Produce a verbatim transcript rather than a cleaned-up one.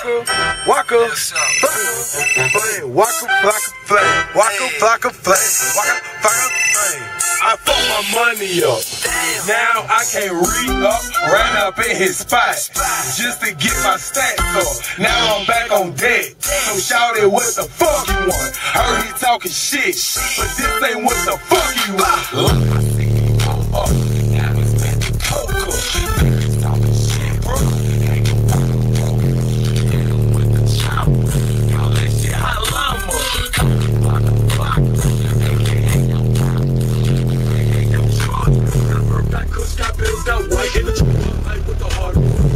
waka, waka, flocka, flame, waka, flocka, flame, waka, flocka, flame, waka, flocka, flame. I fucked my money up. Now I can't re-up, ran up in his spot just to get my stats up. Now I'm back on deck. So shout it, what the fuck you want? Heard he talking shit, but this ain't what the fuck you want. I see you come up, now it's been the poker. Talking shit, bro. Ain't no fucking with the chopper. Y'all that shit hot llama. Block a block. Ain't no Ain't no truck. Got bird, got cuss, got bills, got white in the truck. Like with the hard.